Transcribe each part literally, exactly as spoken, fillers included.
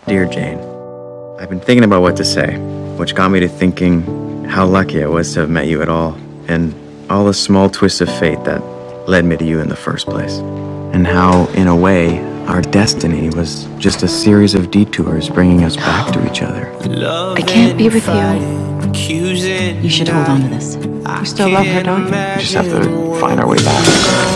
Dear Jane, I've been thinking about what to say, which got me to thinking how lucky I was to have met you at all, and all the small twists of fate that led me to you in the first place. And how, in a way, our destiny was just a series of detours bringing us back to each other. I can't be with you. You should hold on to this. You still love her, don't you? We just have to find our way back.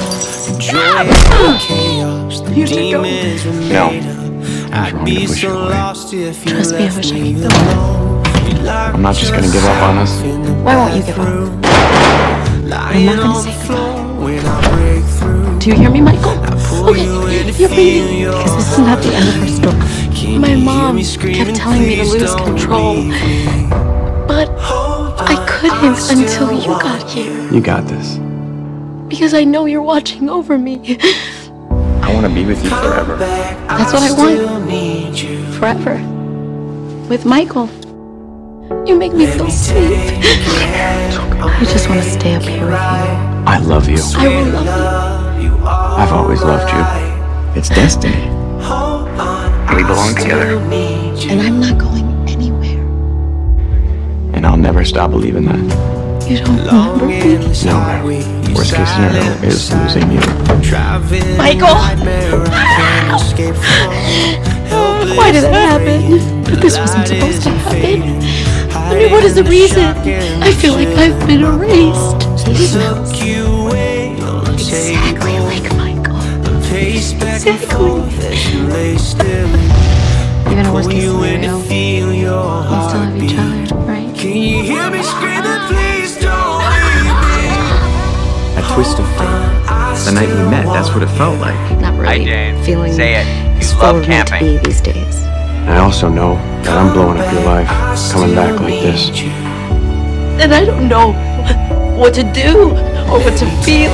You should go. No. I was wrong to push you away. Trust me, I wish I could go. I'm not just gonna give up on us. Why won't you give up? I'm not gonna say goodbye. Do you hear me, Michael? Okay, you're breathing. Because this is not the end of her story. My mom kept telling me to lose control. But I couldn't until you got here. You got this. Because I know you're watching over me. I want to be with you forever. That's what I want. Forever. With Michael. You make me feel safe. I just want to stay up here with you. I love you. I will love you. I've always loved you. It's destiny. We belong together. And I'm not going anywhere. And I'll never stop believing that. You don't remember me? No. Worst case scenario is losing you. Michael! Why did that happen? But this wasn't supposed to happen. I mean, what is the reason? I feel like I've been erased. He smells exactly like Michael. Exactly. Even a worst case scenario, we'll still have each other, right? Can you hear me screaming, please don't leave me? A twist of fate. The night we met, that's what it felt like. Not really. Hi, Jane. Feeling Say it. as You full love of meant to camping. be these days. I also know that I'm blowing up your life, coming back like this. And I don't know what to do or what to feel.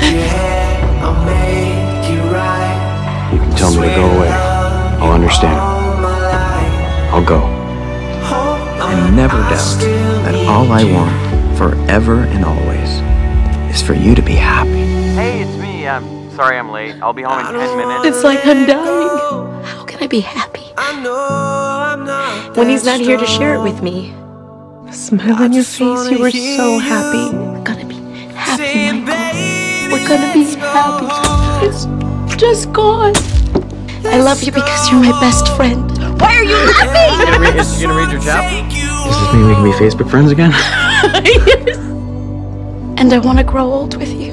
You can tell me to go away. I'll understand. I'll go. And never doubt that all I want, forever and always, is for you to be happy. Hey, it's me. I'm sorry I'm late. I'll be home in ten minutes. It's like I'm dying. How can I be happy when he's not here to share it with me? The smile on your face, you were so happy. We're gonna be happy, Michael. We're gonna be happy. It's just gone. I love you because you're my best friend. Why are you laughing? You gonna read, you gonna read your chapter? Does this mean we can be Facebook friends again? Yes. And I want to grow old with you.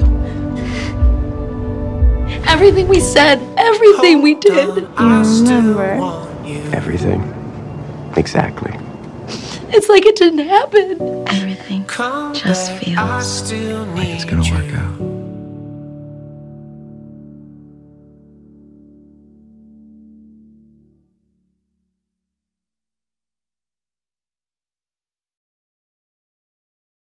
Everything we said, everything we did. You remember? Everything. Exactly. It's like it didn't happen. Everything just feels like